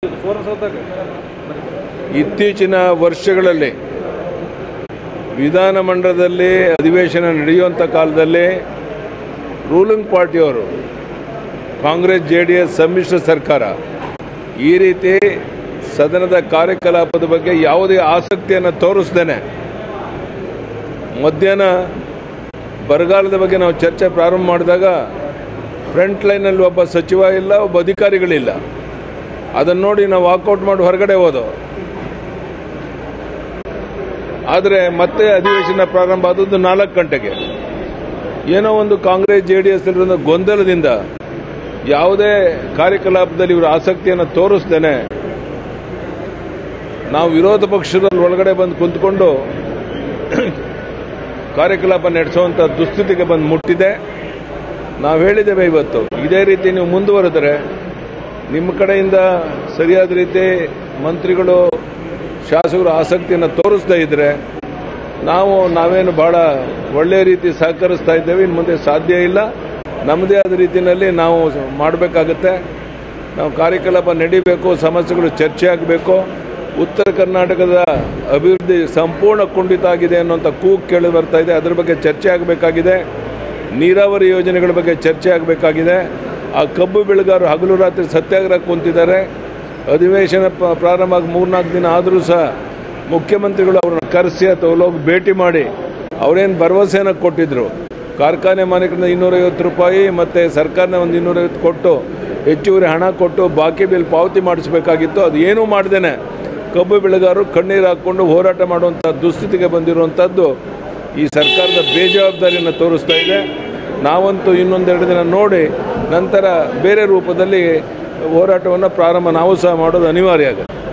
ಇತ್ತೀಚಿನ ವರ್ಷಗಳಲ್ಲಿ ವಿಧಾನಮಂಡಲದಲ್ಲಿ ಅಧಿವೇಶನ ನಡೆಯುವಂಥ ಕಾಲದಲ್ಲಿ ರೂಲಿಂಗ್ ಪಾರ್ಟಿಯವರು ಕಾಂಗ್ರೆಸ್ JDS ಸಮ್ಮಿಶ್ರ ಸರ್ಕಾರ ಈ ರೀತಿ ಸದನದ ಕಾರ್ಯಕಲಾಪದ ಬಗ್ಗೆ ಯಾವುದೇ ಆಸಕ್ತಿಯನ್ನು ತೋರಿಸದೇನೆ ಮಧ್ಯಾಹ್ನ ಬರಗಾಲದ ಬಗ್ಗೆ ನಾವು ಚರ್ಚೆ ಪ್ರಾರಂಭ ಮಾಡಿದಾಗ ಫ್ರಂಟ್ ಲೈನಲ್ಲಿ ಒಬ್ಬ ಸಚಿವ ಇಲ್ಲ, ಒಬ್ಬ ಅಧಿಕಾರಿಗಳಿಲ್ಲ. ಅದನ್ನು ನೋಡಿ ನಾವು ವಾಕೌಟ್ ಮಾಡಿ ಹೊರಗಡೆ ಹೋದೋ. ಆದರೆ ಮತ್ತೆ ಅಧಿವೇಶನ ಪ್ರಾರಂಭ ಆದದ್ದು 4 ಗಂಟೆಗೆ. ಏನೋ ಒಂದು ಕಾಂಗ್ರೆಸ್ JDS ಇರೋ ಗೊಂದಲದಿಂದ ಯಾವುದೇ ಕಾರ್ಯಕಲಾಪದಲ್ಲಿ ಇವರು ಆಸಕ್ತಿಯನ್ನು ತೋರಿಸ್ದೇನೆ ನಾವು ವಿರೋಧ ಪಕ್ಷದಲ್ಲಿ ಒಳಗಡೆ ಬಂದು ಕುಂತ್ಕೊಂಡು ಕಾರ್ಯಕಲಾಪ ನಡೆಸುವಂಥ ದುಸ್ಥಿತಿಗೆ ಬಂದು ಮುಟ್ಟಿದೆ. ನಾವು ಹೇಳಿದ್ದೇವೆ ಇವತ್ತು ಇದೇ ರೀತಿ ನೀವು ಮುಂದುವರೆದರೆ ನಿಮ್ಮ ಕಡೆಯಿಂದ ಸರಿಯಾದ ರೀತಿ ಮಂತ್ರಿಗಳು ಶಾಸಕರು ಆಸಕ್ತಿಯನ್ನು ತೋರಿಸದೇ ಇದ್ದರೆ ನಾವೇನು ಬಹಳ ಒಳ್ಳೆಯ ರೀತಿ ಸಹಕರಿಸ್ತಾ ಇದ್ದೇವೆ. ಇನ್ನು ಮುಂದೆ ಸಾಧ್ಯ ಇಲ್ಲ. ನಮ್ಮದೇ ಆದ ರೀತಿಯಲ್ಲಿ ನಾವು ಮಾಡಬೇಕಾಗತ್ತೆ. ನಾವು ಕಾರ್ಯಕಲಾಪ ನಡೀಬೇಕು, ಸಮಸ್ಯೆಗಳು ಚರ್ಚೆ ಆಗಬೇಕು. ಉತ್ತರ ಕರ್ನಾಟಕದ ಅಭಿವೃದ್ಧಿ ಸಂಪೂರ್ಣ ಕುಂಠಿತ ಆಗಿದೆ ಅನ್ನುವಂಥ ಕೂಗು ಕೇಳಿ ಬರ್ತಾ ಇದೆ. ಅದರ ಬಗ್ಗೆ ಚರ್ಚೆ ಆಗಬೇಕಾಗಿದೆ. ನೀರಾವರಿ ಯೋಜನೆಗಳ ಬಗ್ಗೆ ಚರ್ಚೆ ಆಗಬೇಕಾಗಿದೆ. ಆ ಕಬ್ಬು ಬೆಳೆಗಾರರು ಹಗಲು ರಾತ್ರಿ ಸತ್ಯಾಗ್ರಹ ಕುಂತಿದ್ದಾರೆ. ಅಧಿವೇಶನ ಪ್ರಾರಂಭ ಆಗಿ 3-4 ದಿನ ಆದರೂ ಸಹ ಮುಖ್ಯಮಂತ್ರಿಗಳು ಅವರನ್ನು ಕರೆಸಿ ಅಥವಾ ಹೋಗಿ ಭೇಟಿ ಮಾಡಿ ಅವರೇನು ಭರವಸೆಯನ್ನು ಕೊಟ್ಟಿದ್ದರು. ಕಾರ್ಖಾನೆ ಮಾಲೀಕರಿಂದ 250 ರೂಪಾಯಿ ಮತ್ತು ಸರ್ಕಾರನ ಒಂದು 250 ಕೊಟ್ಟು ಹೆಚ್ಚುವರಿ ಹಣ ಕೊಟ್ಟು ಬಾಕಿ ಬಿಲ್ ಪಾವತಿ ಮಾಡಿಸಬೇಕಾಗಿತ್ತು. ಅದು ಏನೂ ಮಾಡ್ದೇನೆ ಕಬ್ಬು ಬೆಳೆಗಾರರು ಕಣ್ಣೀರು ಹಾಕ್ಕೊಂಡು ಹೋರಾಟ ಮಾಡುವಂಥ ದುಸ್ಥಿತಿಗೆ ಬಂದಿರುವಂಥದ್ದು ಈ ಸರ್ಕಾರದ ಬೇಜವಾಬ್ದಾರಿಯನ್ನು ತೋರಿಸ್ತಾ ಇದೆ. ನಾವಂತೂ ಇನ್ನೊಂದೆರಡು ದಿನ ನೋಡಿ ನಂತರ ಬೇರೆ ರೂಪದಲ್ಲಿ ಹೋರಾಟವನ್ನು ಪ್ರಾರಂಭ ನಾವು ಸಹ ಮಾಡೋದು ಅನಿವಾರ್ಯ ಆಗುತ್ತೆ.